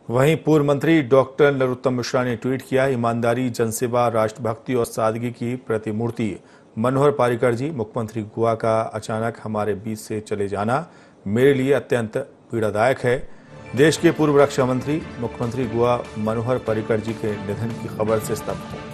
वहीं पूर्व मंत्री डॉक्टर नरोत्तम मिश्रा ने ट्वीट किया, ईमानदारी, जनसेवा, राष्ट्रभक्ति और सादगी की प्रतिमूर्ति मनोहर पर्रिकर जी, मुख्यमंत्री गोवा का अचानक हमारे बीच से चले जाना मेरे लिए अत्यंत पीड़ादायक है। देश के पूर्व रक्षा मंत्री, मुख्यमंत्री गोवा मनोहर पर्रिकर जी के निधन की खबर से स्तब्ध हूं।